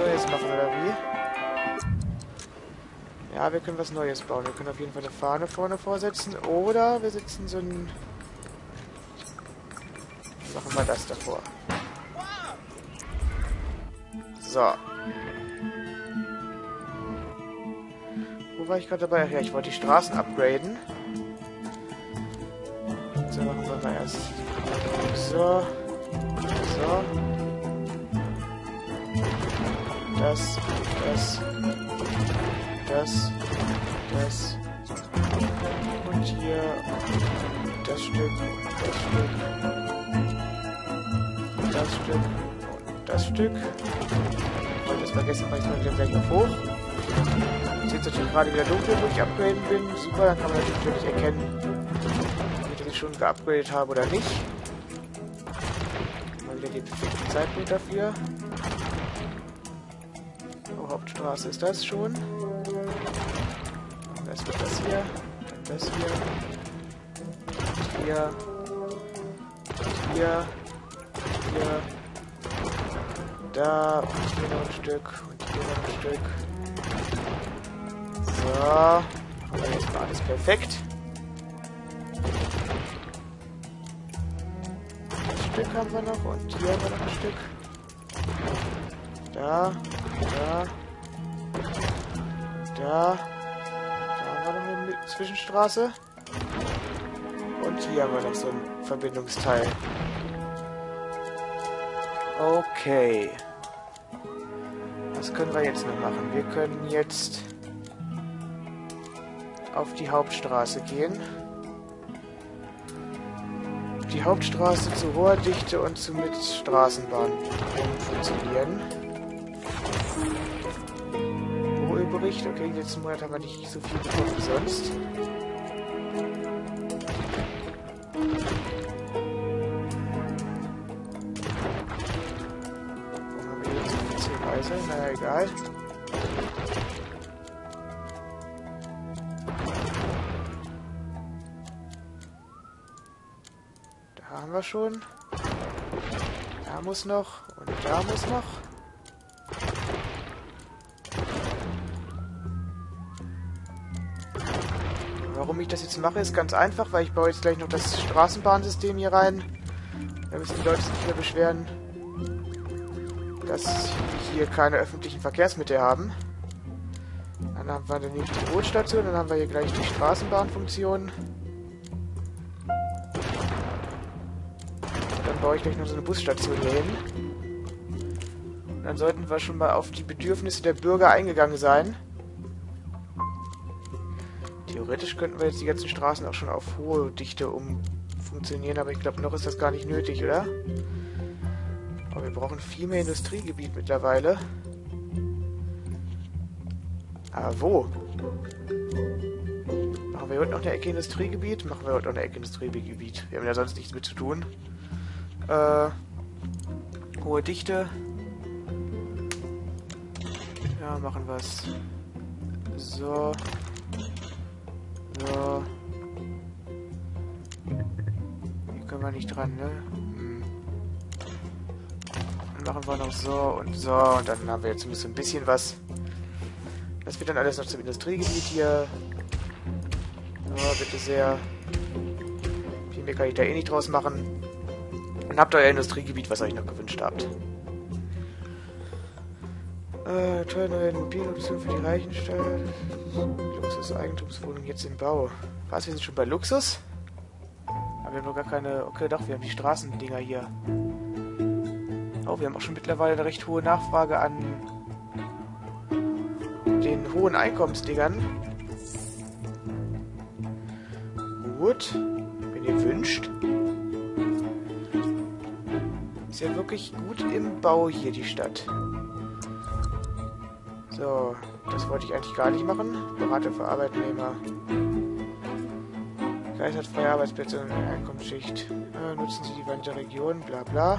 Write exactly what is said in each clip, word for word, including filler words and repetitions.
Neues machen, oder wie? Ja, wir können was Neues bauen. Wir können auf jeden Fall eine Fahne vorne vorsetzen. Oder wir setzen so ein... Machen wir das davor. So. Wo war ich gerade dabei? Ach ja, ich wollte die Straßen upgraden. So, machen wir mal erst... So. So. Das. Das. Das. Das. Und hier das Stück. Das Stück. Das Stück. Und das Stück. Ich wollte das vergessen, weil ich mal wieder gleich auf hoch. Jetzt ist natürlich gerade wieder dunkel, wo ich upgraden bin. Super, dann kann man natürlich wirklich erkennen, ob ich schon geupgradet habe oder nicht. Mal wieder den perfekten Zeitpunkt dafür. Oh, Hauptstraße ist das schon. Das wird das hier. Dann das hier. Hier. Hier. Hier. Da. Und hier noch ein Stück. Und hier noch ein Stück. So. Haben wir jetzt mal alles perfekt. Stück haben wir noch und hier haben wir noch ein Stück. Da, da, da, da haben wir noch eine Zwischenstraße. Und hier haben wir noch so ein Verbindungsteil. Okay. Was können wir jetzt noch machen? Wir können jetzt auf die Hauptstraße gehen. Die Hauptstraße zu hoher Dichte und zu mit Straßenbahn funktionieren. Rohölbericht, okay, letzten Monat haben wir nicht so viel bekommen wie sonst. Warum haben wir jetzt so viel zehn Weiße? Naja, egal. Haben wir schon. Da muss noch. Und da muss noch. Warum ich das jetzt mache, ist ganz einfach, weil ich baue jetzt gleich noch das Straßenbahnsystem hier rein. Da müssen die Leute sich nicht mehr beschweren, dass wir hier keine öffentlichen Verkehrsmittel haben. Dann haben wir nämlich die Bootstation, dann haben wir hier gleich die Straßenbahnfunktion. Baue ich gleich noch so eine Busstation hier hin. Und dann sollten wir schon mal auf die Bedürfnisse der Bürger eingegangen sein. Theoretisch könnten wir jetzt die ganzen Straßen auch schon auf hohe Dichte umfunktionieren, aber ich glaube, noch ist das gar nicht nötig, oder? Aber wir brauchen viel mehr Industriegebiet mittlerweile. Aber wo? Machen wir heute noch eine Ecke Industriegebiet? Machen wir heute noch eine Ecke Industriegebiet. Wir haben ja sonst nichts mit zu tun. Äh, hohe Dichte. Ja, machen wir es. So. So. Hier können wir nicht dran, ne? Hm. Dann machen wir noch so und so. Und dann haben wir jetzt zumindest ein bisschen was. Das wird dann alles noch zum Industriegebiet hier. So, bitte sehr. Viel mehr kann ich da eh nicht draus machen. Und habt euer Industriegebiet, was ihr euch noch gewünscht habt. Äh, toll, neue Immobilienoption für die Reichen statt. Luxus-Eigentumswohnung jetzt im Bau. Was, wir sind schon bei Luxus? Aber wir haben noch gar keine... Okay, doch, wir haben die Straßendinger hier. Oh, wir haben auch schon mittlerweile eine recht hohe Nachfrage an den hohen Einkommensdingern. Gut. Wenn ihr wünscht. Ist ja wirklich gut im Bau hier, die Stadt. So, das wollte ich eigentlich gar nicht machen. Berater für Arbeitnehmer. Kreis hat freie Arbeitsplätze in der Einkommensschicht. Ja, nutzen Sie die Wand der Region, bla bla.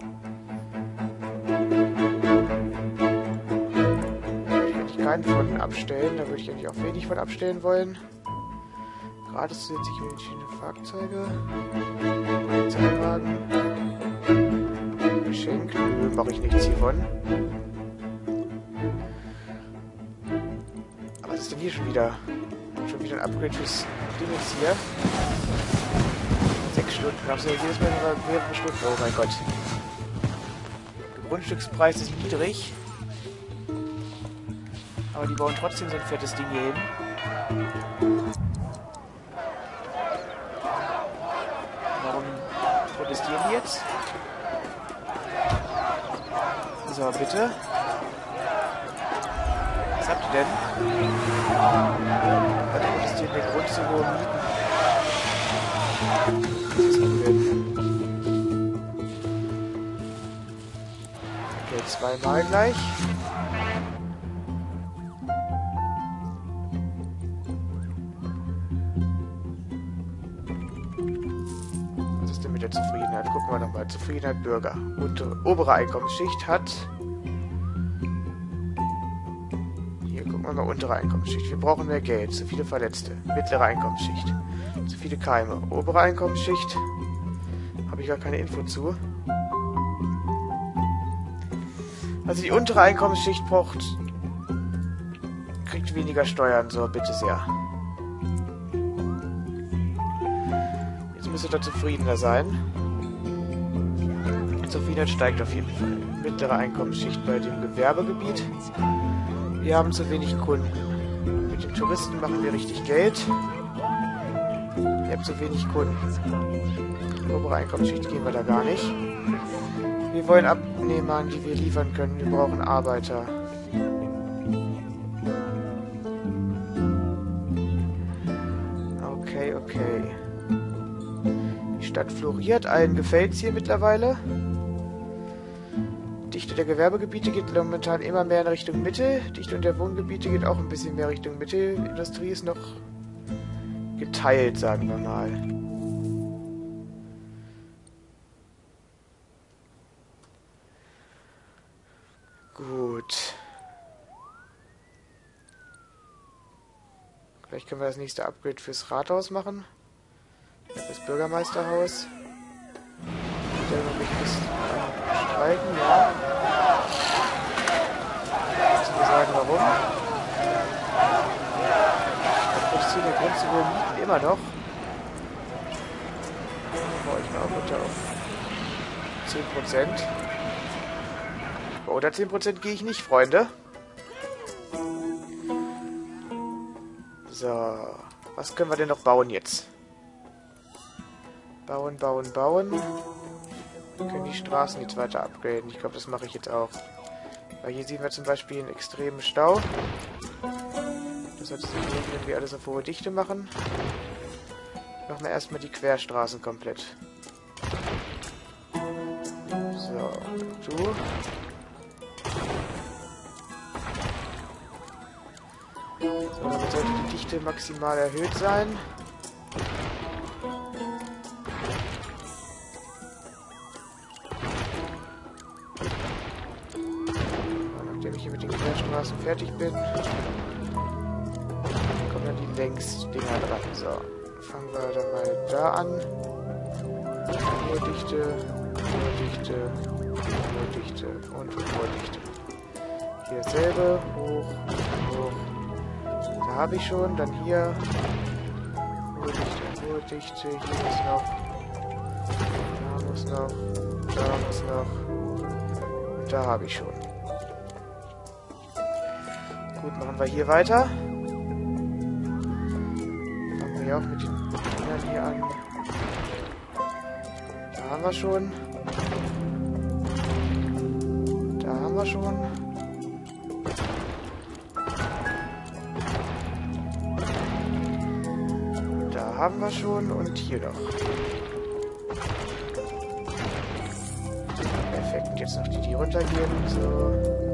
Da würde ich eigentlich keinen von abstellen. Da würde ich eigentlich auch wenig von abstellen wollen. Gratis zusätzlich medizinische Fahrzeuge. Polizeiwagen. Geschenk. Nö, mache ich nichts hiervon. Aber was ist denn hier schon wieder? Schon wieder ein Upgrade fürs Ding jetzt hier. Sechs Stunden. Haben wir jedes Mal mehrere Stunden. Oh mein Gott. Der Grundstückspreis ist niedrig. Aber die bauen trotzdem so ein fettes Ding hier hin. Warum protestieren die jetzt? So, bitte. Was habt ihr denn? Was protestieren der Grund zu hohen Mieten? Was ist das denn? Okay, zweimal gleich. Der Zufriedenheit. Gucken wir nochmal. Zufriedenheit Bürger. Untere, obere Einkommensschicht hat... Hier gucken wir mal untere Einkommensschicht. Wir brauchen mehr Geld. Zu viele Verletzte. Mittlere Einkommensschicht. Zu viele Keime. Obere Einkommensschicht. Habe ich gar keine Info zu. Also die untere Einkommensschicht braucht... kriegt weniger Steuern. So, bitte sehr. Müsste da zufriedener sein. Die Zufriedenheit steigt auf jeden Fall. Mittlere Einkommensschicht bei dem Gewerbegebiet. Wir haben zu wenig Kunden. Mit den Touristen machen wir richtig Geld. Wir haben zu wenig Kunden. Obere Einkommensschicht gehen wir da gar nicht. Wir wollen Abnehmer, an die wir liefern können. Wir brauchen Arbeiter. Okay, okay. Die Stadt floriert, allen gefällt es hier mittlerweile. Dichte der Gewerbegebiete geht momentan immer mehr in Richtung Mitte. Dichte der Wohngebiete geht auch ein bisschen mehr Richtung Mitte. Industrie ist noch geteilt, sagen wir mal. Gut. Vielleicht können wir das nächste Upgrade fürs Rathaus machen. Das Bürgermeisterhaus. Der noch ein bisschen streiken, ja. Müssen wir sagen, warum. Das ist hier der Grund zu hohen Mieten immer noch. Baue ich mal runter auf zehn Prozent. Unter zehn Prozent gehe ich nicht, Freunde. So, was können wir denn noch bauen jetzt? Bauen, bauen, bauen. Wir können die Straßen jetzt weiter upgraden. Ich glaube, das mache ich jetzt auch. Weil hier sehen wir zum Beispiel einen extremen Stau. Das hat sich nicht, wenn wir alles auf hohe Dichte machen. Machen wir erstmal die Querstraßen komplett. So, du. So, damit sollte die Dichte maximal erhöht sein. Nachdem ich hier mit den Querstraßen fertig bin, kommen dann die Längsdinger dran. So, fangen wir dann mal da an. Hohe Dichte, hohe Dichte, hohe Dichte und hohe Dichte. Hier dasselbe, hoch, hoch. Da habe ich schon, dann hier hohe Dichte, hohe Dichte, hier muss noch, da muss noch, da muss noch, und da habe ich schon. Gut, machen wir hier weiter. Fangen wir hier auch mit den Dingern hier an. Da haben wir schon. Da haben wir schon. Haben wir schon und hier noch. Perfekt, jetzt noch die, die runtergehen. So.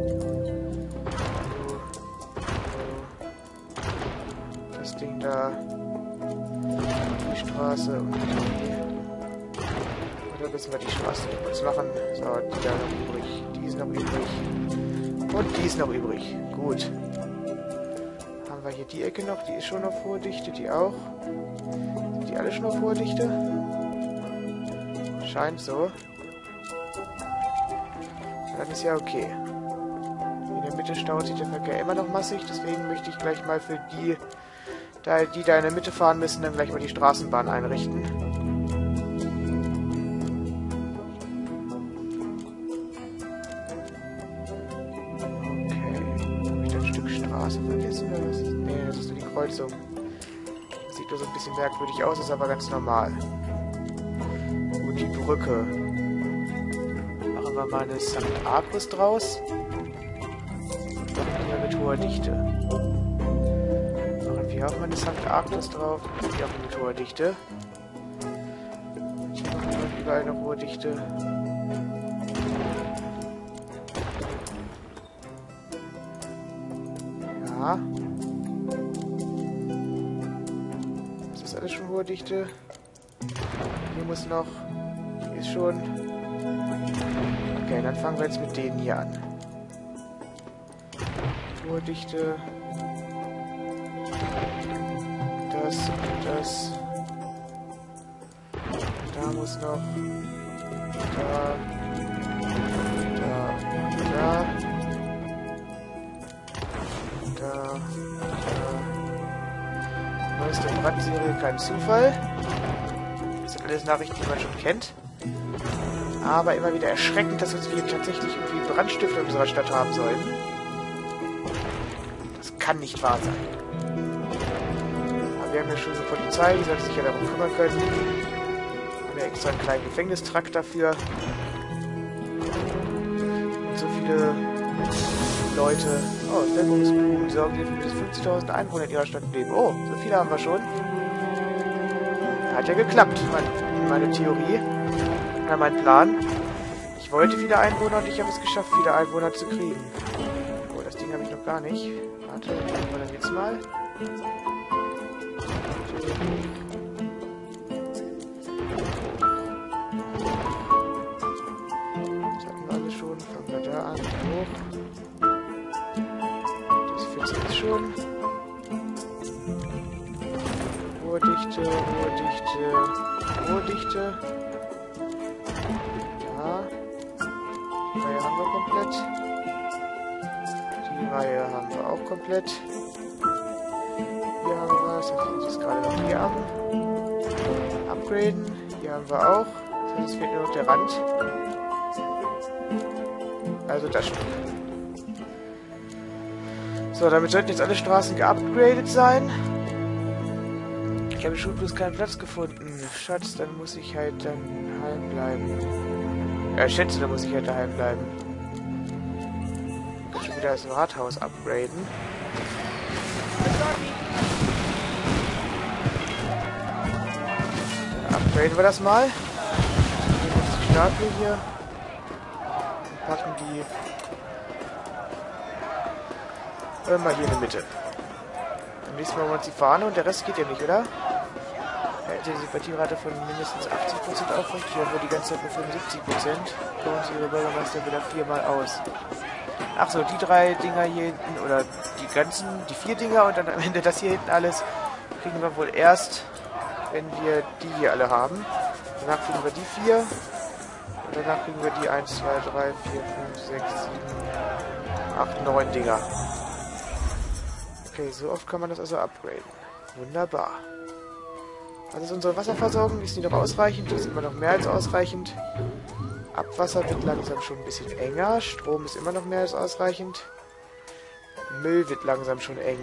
Das Ding da. Die Straße und die. Oder müssen wir die Straße kurz machen? So, die da noch übrig. Die ist noch übrig. Und die ist noch übrig. Gut. Haben wir hier die Ecke noch? Die ist schon auf hohe Dichte, die auch. Die alle schon auf hohe Dichte? Scheint so. Dann ist ja okay. In der Mitte staut sich der Verkehr immer noch massig, deswegen möchte ich gleich mal für die, da die da in der Mitte fahren müssen, dann gleich mal die Straßenbahn einrichten. Okay, habe ich da ein Stück Straße vergessen oder was? Nee, das ist nur die Kreuzung. Das sieht nur so ein bisschen merkwürdig aus, ist aber ganz normal. Und die Brücke. Machen wir mal eine Sankt Argus draus. Hier mit hoher Dichte. Machen wir auch mal eine Sankt Argus drauf. Hier auch mit hoher Dichte. Hier machen wir überall eine hohe Dichte. Ja. Das ist alles schon hohe Dichte. Hier muss noch. Hier ist schon. Okay, dann fangen wir jetzt mit denen hier an. Hohe Dichte. Das und das. Da muss noch. Da. Da. Da. Da. Da. Neueste Brandserie, kein Zufall. Das sind alles Nachrichten, die man schon kennt. Aber immer wieder erschreckend, dass wir tatsächlich irgendwie Brandstifter in unserer Stadt haben sollen. Das kann nicht wahr sein. Aber wir haben ja schon eine Polizei, die sollte sich ja darum kümmern können. Wir haben ja extra einen kleinen Gefängnistrakt dafür. Und so viele Leute. Oh, Bevölkerungsblumen sorgen die für bis fünfzigtausend Einwohner in ihrer Stadt leben. Oh, so viele haben wir schon. Hat ja geklappt, meine, meine Theorie. Ja, mein Plan. Ich wollte viele Einwohner und ich habe es geschafft, viele Einwohner zu kriegen. Oh, das Ding habe ich noch gar nicht. Warte, machen wir dann jetzt mal. Das hatten wir alle schon. Fangen wir da an. Hoch. Das führt jetzt schon. Hohe Dichte, hohe Dichte, hohe Dichte. Die Reihe haben wir komplett. Die Reihe haben wir auch komplett. Hier haben wir, das heißt, uns ist gerade noch hier am Upgraden. Hier haben wir auch. Das heißt, es fehlt nur noch der Rand. Also das Stück. So, damit sollten jetzt alle Straßen geupgradet sein. Ich habe schon bloß keinen Platz gefunden. Schatz, dann muss ich halt dann heim bleiben. Ja, ich schätze, da muss ich halt daheim bleiben. Ich kann schon wieder das Rathaus upgraden. Dann upgraden wir das mal. Nehmen wir die Statue hier. Und packen die äh, mal hier in der Mitte. Dann nächsten Mal haben wir uns die Fahne und der Rest geht ja nicht, oder? Die Sympathierate von mindestens achtzig Prozent aufrecht. Hier haben wir die ganze Zeit nur fünfundsiebzig Prozent. Bei uns ihre Bürgermeister wieder viermal aus. Ach so, die drei Dinger hier hinten, oder die ganzen, die vier Dinger und dann am Ende das hier hinten alles, kriegen wir wohl erst, wenn wir die hier alle haben. Danach kriegen wir die vier. Und danach kriegen wir die eins, zwei, drei, vier, fünf, sechs, sieben, acht, neun Dinger. Okay, so oft kann man das also upgraden. Wunderbar. Was ist unsere Wasserversorgung? Ist die noch ausreichend? Das ist immer noch mehr als ausreichend. Abwasser wird langsam schon ein bisschen enger. Strom ist immer noch mehr als ausreichend. Müll wird langsam schon eng.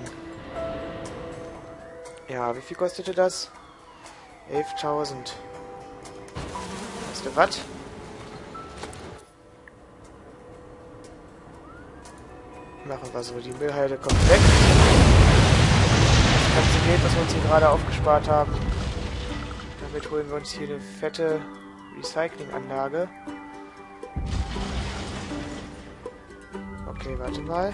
Ja, wie viel kostete das? elftausend. Weißt du was? Machen wir so. Die Müllhalde kommt weg. Das ganze Geld, was wir uns hier gerade aufgespart haben. Damit holen wir uns hier eine fette Recyclinganlage. Okay, warte mal.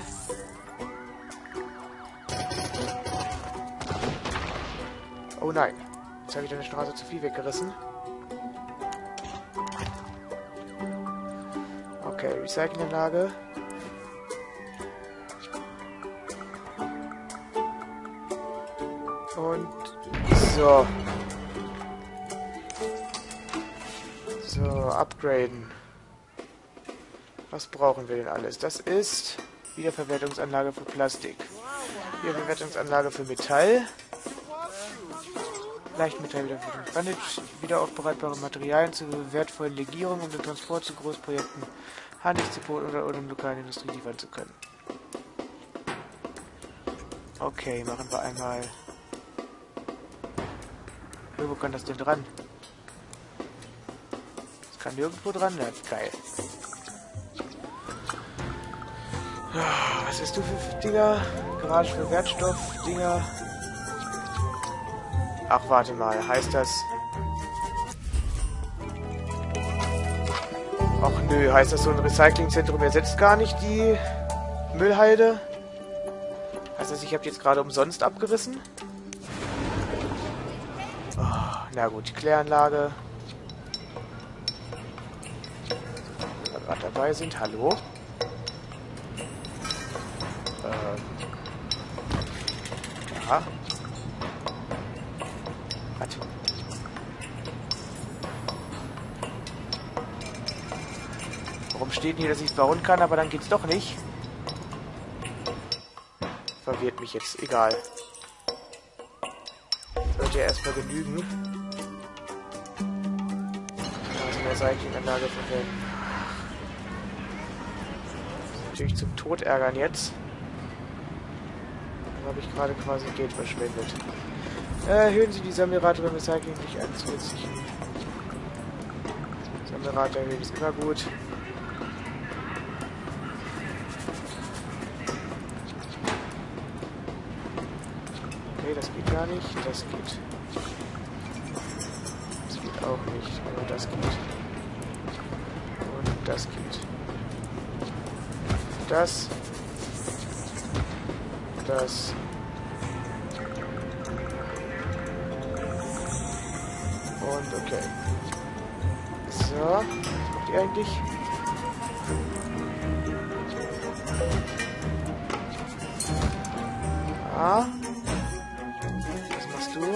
Oh nein. Jetzt habe ich eine Straße zu viel weggerissen. Okay, Recyclinganlage. Und so. So, upgraden. Was brauchen wir denn alles? Das ist Wiederverwertungsanlage für Plastik. Wiederverwertungsanlage für Metall. Leichtmetall Wiederverwertung. Bandage, wiederaufbereitbare Materialien zu wertvollen Legierungen, um den Transport zu Großprojekten, Handelsdepot oder, oder im lokalen Industrie liefern zu können. Okay, machen wir einmal. Wo kann das denn dran? Das kann nirgendwo dran, das ist geil. Was hast du für Dinger? Garage für Wertstoff, Dinger. Ach, warte mal, heißt das... Ach nö, heißt das, so ein Recyclingzentrum ersetzt gar nicht die Müllhalde? Heißt das, ich habe jetzt gerade umsonst abgerissen? Oh, na gut, die Kläranlage. Wenn wir gerade dabei sind, hallo? Ähm. Ja. Warte. Warum steht hier, dass ich es bauen kann, aber dann geht's doch nicht? Verwirrt mich jetzt, egal. Sollte ja erstmal genügen. Also eine Recyclinganlage verwenden. Natürlich zum Tod ärgern jetzt. Dann habe ich gerade quasi Geld verschwendet. Äh, erhöhen Sie die Sammelrate beim Recycling durch einen zusätzlichen Sammelrate erhöhen ist immer gut. Okay, das geht gar nicht. Das geht. Das geht auch nicht. Nur das geht. Und das geht. Das. Das. Und okay. So. Was macht ihr eigentlich? Ah. Was machst du?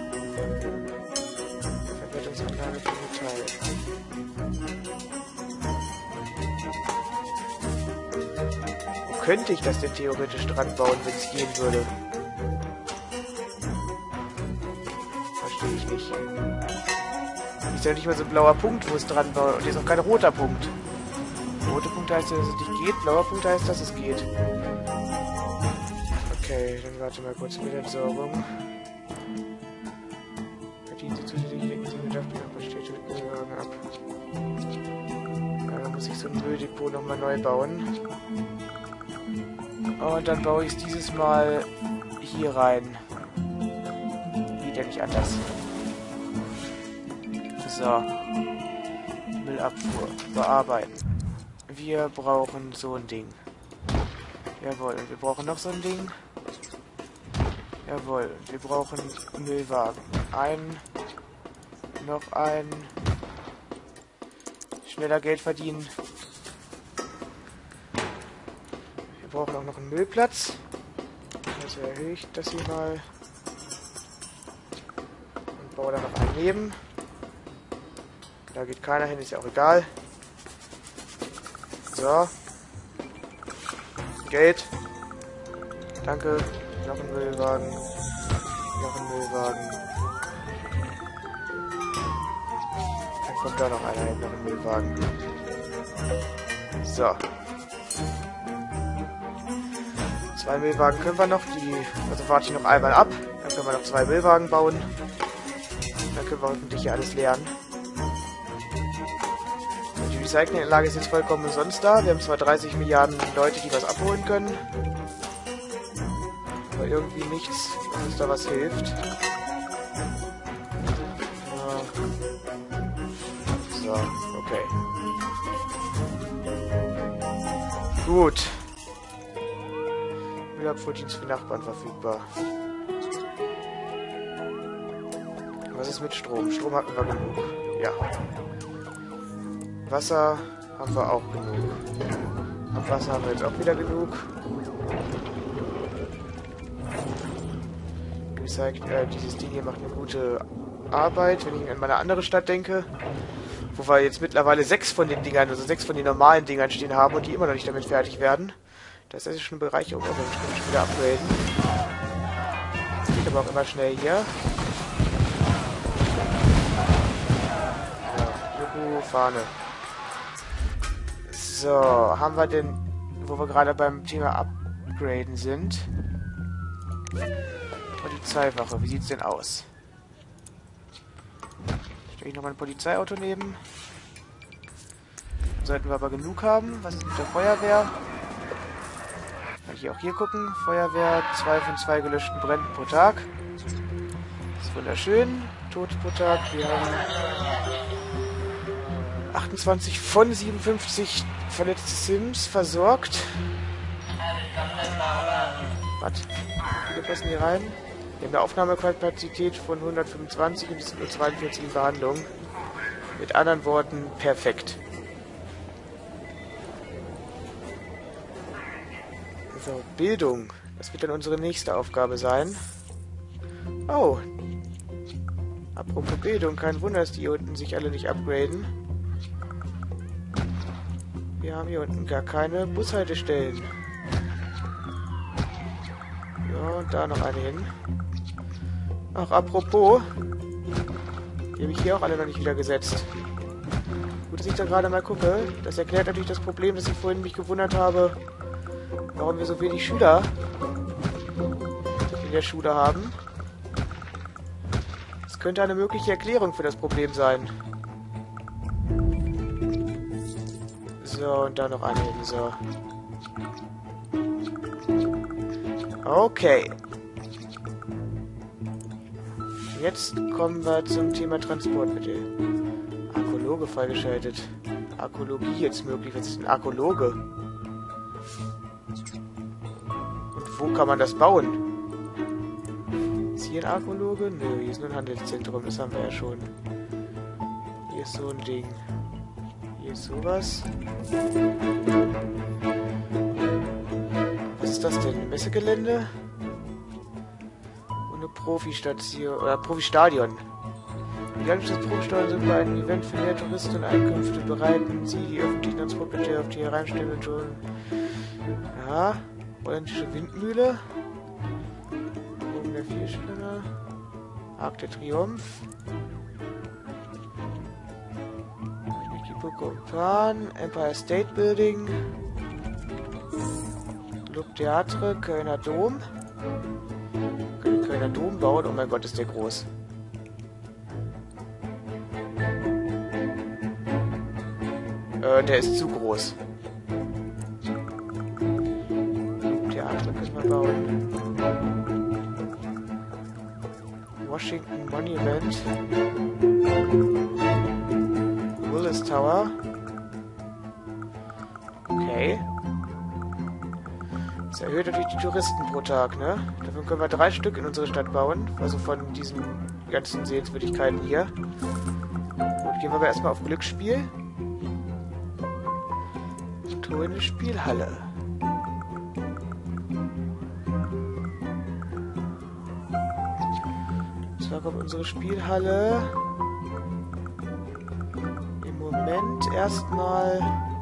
Verwertungsanlage für Metall. Wo könnte ich das denn theoretisch dran bauen, wenn es gehen würde? Verstehe ich nicht. Ist ja nicht mal so ein blauer Punkt, wo es dran baut. Und hier ist auch kein roter Punkt. Roter Punkt heißt ja, dass es nicht geht. Blauer Punkt heißt, dass es geht. Okay, dann warte mal kurz mit der Entsorgung. Verdienen Sie zusätzlich lenken Sie Bedarf der Städte mit Müllwagen ab. Ja, dann muss ich so ein Mülldepot nochmal neu bauen. Und dann baue ich es dieses Mal hier rein. Geht ja nicht anders. So. Müllabfuhr. Bearbeiten. Wir brauchen so ein Ding. Jawohl. Und wir brauchen noch so ein Ding. Jawohl. Wir brauchen Müllwagen. Ein. Noch ein. Schneller Geld verdienen. Wir brauchen auch noch einen Müllplatz. Also erhöhe ich das hier mal. Und baue da noch einen neben. Da geht keiner hin, ist ja auch egal. So. Geld. Danke. Noch ein Müllwagen. Noch ein Müllwagen. Dann kommt da noch einer hin, noch ein Müllwagen. So. Zwei Müllwagen können wir noch. Die, also warte ich noch einmal ab. Dann können wir noch zwei Müllwagen bauen. Dann können wir hoffentlich hier alles leeren. Die Recyclinganlage ist jetzt vollkommen umsonst da. Wir haben zwar dreißig Milliarden Leute, die was abholen können. Aber irgendwie nichts, was uns da was hilft. So, okay. Gut. Müllabfuhrdienst für Nachbarn verfügbar. Was ist mit Strom? Strom hatten wir genug. Ja. Wasser haben wir auch genug. Ab Wasser haben wir jetzt auch wieder genug. Recycling, äh, dieses Ding hier macht eine gute Arbeit, wenn ich an meine andere Stadt denke. Wo wir jetzt mittlerweile sechs von den Dingern, also sechs von den normalen Dingern stehen haben und die immer noch nicht damit fertig werden. Das ist schon eine Bereicherung, aber ich kann schon wieder upgraden. Das geht aber auch immer schnell hier. Ja, juhu, Fahne. So, haben wir denn, wo wir gerade beim Thema Upgraden sind? Polizeiwache, wie sieht's denn aus? Stelle ich noch mal ein Polizeiauto neben. Sollten wir aber genug haben. Was ist mit der Feuerwehr? Kann ich auch hier gucken. Feuerwehr, zwei von zwei gelöschten Bränden pro Tag. Das ist wunderschön. Tote pro Tag. Wir haben achtundzwanzig von siebenundfünfzig verletzte Sims versorgt. Was? Wie viele passen hier rein? Wir haben eine Aufnahmekapazität von hundertfünfundzwanzig und es sind nur zweiundvierzig in Behandlung. Mit anderen Worten, perfekt. So, Bildung. Das wird dann unsere nächste Aufgabe sein. Oh. Apropos Bildung, kein Wunder, dass die hier unten sich alle nicht upgraden. Wir haben hier unten gar keine Bushaltestellen. Ja, und da noch eine hin. Ach, apropos. Die habe ich hier auch alle noch nicht wieder gesetzt. Gut, dass ich da gerade mal gucke. Das erklärt natürlich das Problem, dass ich vorhin mich gewundert habe, warum wir so wenig Schüler in der Schule haben. Das könnte eine mögliche Erklärung für das Problem sein. So, und da noch eine hin. So. Okay. Jetzt kommen wir zum Thema Transportmittel. Arkologe freigeschaltet. Arkologie jetzt möglich. Was ist ein Arkologe? Und wo kann man das bauen? Ist hier ein Arkologe? Nö, hier ist nur ein Handelszentrum. Das haben wir ja schon. Hier ist so ein Ding. Hier ist sowas. Was ist das denn? Ein Messegelände? Und eine Profistation. Oder Profistadion. Die Anschluss des Profistadions sind bei einem Event für mehr Touristen und Einkünfte bereiten sie die öffentlichen Transportmittel auf die hereinstehenden schon. Ja. Holländische Windmühle. Oben der Vierspinner. Arc der Triumph. Pan, Empire State Building. Look Theatre, Kölner Dom. Können den Kölner Dom bauen? Oh mein Gott, ist der groß. Äh, der ist zu groß. Look Theatre können wir bauen. Washington Monument. Willis Tower. Okay. Das erhöht natürlich die Touristen pro Tag, ne? Davon können wir drei Stück in unsere Stadt bauen. Also von diesen ganzen Sehenswürdigkeiten hier. Gut, gehen wir aber erstmal auf Glücksspiel. Tor in die Spielhalle. Zwar kommt unsere Spielhalle im Moment erstmal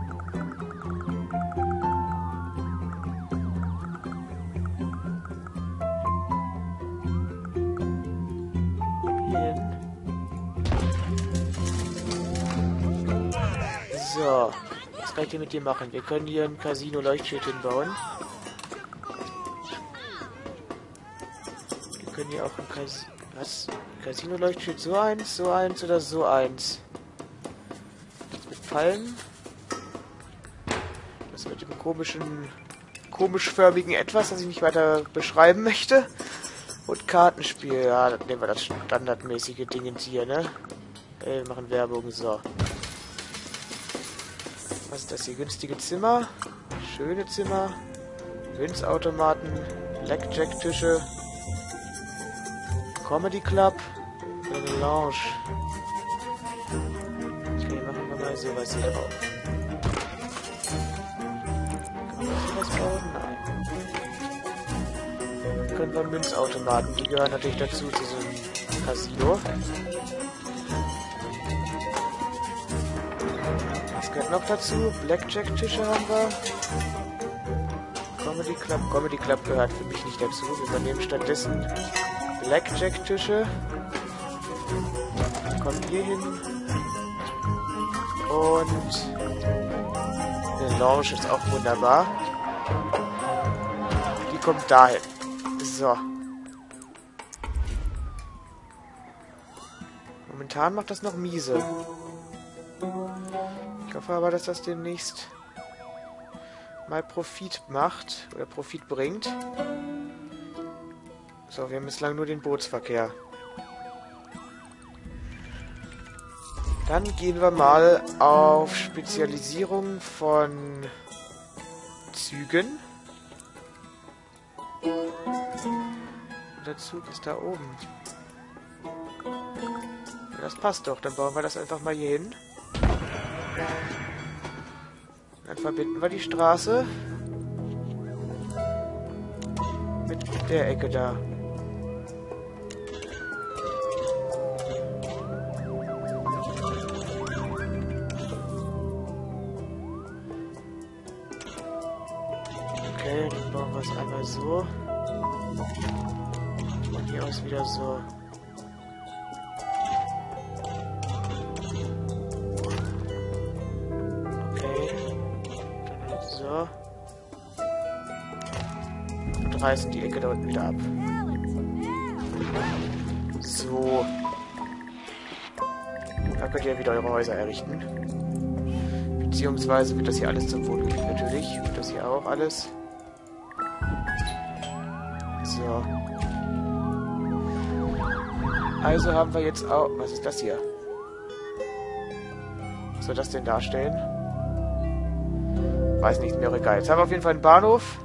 hin. So, was kann ich denn mit dir machen? Wir können hier ein Casino-Leuchtschild hinbauen. Wir können hier auch ein Casino... Was? Casino-Leuchtschild so eins, so eins oder so eins? Das mit Palmen. Das mit dem komischen, komischförmigen Etwas, das ich nicht weiter beschreiben möchte. Und Kartenspiel, ja, dann nehmen wir das standardmäßige Dingens hier, ne? Äh, wir machen Werbung, so. Was ist das hier? Günstige Zimmer, schöne Zimmer, Münzautomaten, Blackjack-Tische, Comedy Club, eine Lounge. Okay, machen wir mal sowas hier drauf. Kann man sowas bauen? Nein. Dann können wir Münzautomaten, die gehören natürlich dazu, zu so einem Casino. Was gehört noch dazu? Blackjack-Tische haben wir. Comedy Club. Comedy Club gehört für mich nicht dazu. Wir übernehmen stattdessen Blackjack-Tische. Die kommen hier hin. Und eine Lounge ist auch wunderbar. Die kommt dahin. So. Momentan macht das noch miese. Ich hoffe aber, dass das demnächst mal Profit macht oder Profit bringt. So, wir haben bislang nur den Bootsverkehr. Dann gehen wir mal auf Spezialisierung von Zügen. Und der Zug ist da oben. Ja, das passt doch. Dann bauen wir das einfach mal hier hin. Dann verbinden wir die Straße mit der Ecke da. Okay, dann bauen wir es einmal so. Von hier aus wieder so. So. Und reißen die Ecke da unten wieder ab. So. Da könnt ihr wieder eure Häuser errichten. Beziehungsweise wird das hier alles zum Wohngebiet natürlich. Und das hier auch alles. So. Also haben wir jetzt auch... Was ist das hier? Was soll das denn darstellen? Weiß nicht, mir auch egal. Jetzt haben wir auf jeden Fall einen Bahnhof.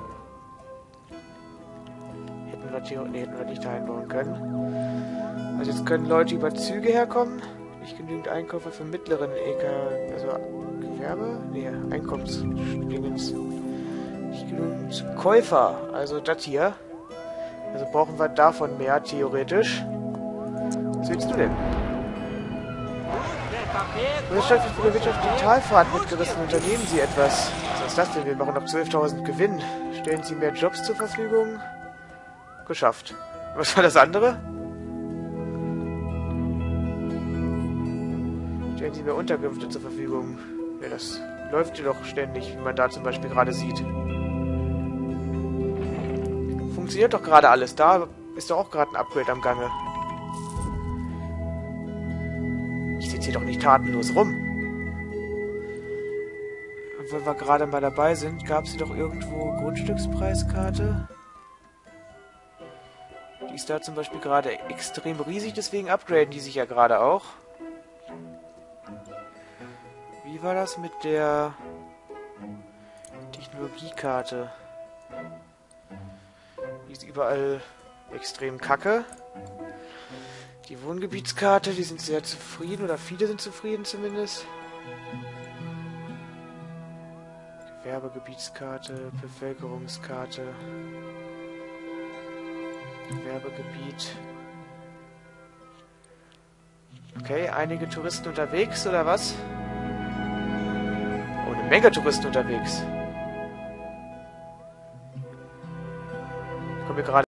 Hätten wir, hier, nee, hätten wir nicht da einbauen können. Also jetzt können Leute über Züge herkommen. Nicht genügend Einkäufer für mittleren E K... Also Gewerbe? Nee, Einkommensdingens. Nicht genügend Käufer. Also das hier. Also brauchen wir davon mehr, theoretisch. Was willst du denn? Wirtschaft für die Wirtschaft Talfahrt mitgerissen. Unternehmen Sie etwas. Was ist das denn? Wir machen noch zwölftausend Gewinn. Stellen Sie mehr Jobs zur Verfügung. Geschafft. Was war das andere? Stellen Sie mehr Unterkünfte zur Verfügung. Ja, das läuft hier doch ständig, wie man da zum Beispiel gerade sieht. Funktioniert doch gerade alles. Da ist doch auch gerade ein Upgrade am Gange. Ich sitze hier doch nicht tatenlos rum. Und wenn wir gerade mal dabei sind, gab es hier doch irgendwo Grundstückspreiskarte. Die ist da zum Beispiel gerade extrem riesig, deswegen upgraden die sich ja gerade auch. Wie war das mit der Technologiekarte? Die ist überall extrem kacke. Die Wohngebietskarte, die sind sehr zufrieden, oder viele sind zufrieden zumindest. Gewerbegebietskarte, Bevölkerungskarte. Gewerbegebiet. Okay, einige Touristen unterwegs, oder was? Oh, eine Menge Touristen unterwegs. Ich komme hier gerade